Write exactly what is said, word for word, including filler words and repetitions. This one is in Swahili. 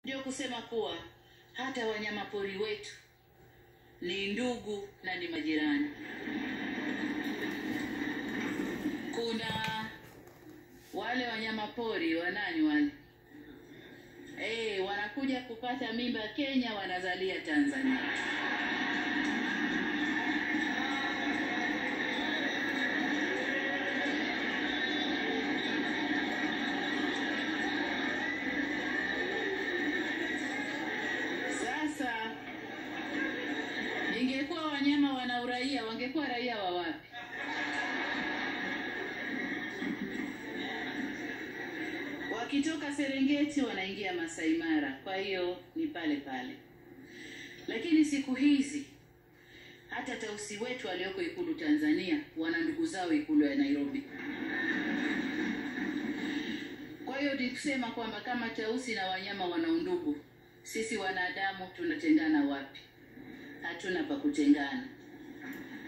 Ndio kusema kuwa hata wanyamapori wetu ni ndugu na ni majirani. Kuna wale wanyamapori wanani wale eh wanakuja kupata mimba Kenya, wanazalia Tanzania. Sasa ingekuwa wanyama wana uraia, wangekuwa raia wa wapi? Wakitoka Serengeti wanaingia Masai Mara, kwa hiyo ni pale pale. Lakini siku hizi hata tausi wetu walioko Ikulu Tanzania wana ndugu zao Ikulu ya Nairobi. Kwa hiyo ni kusema kwamba kama tausi na wanyama wana undugu, sisi wanadamu tunatengana wapi? Hatuna pa kutengana.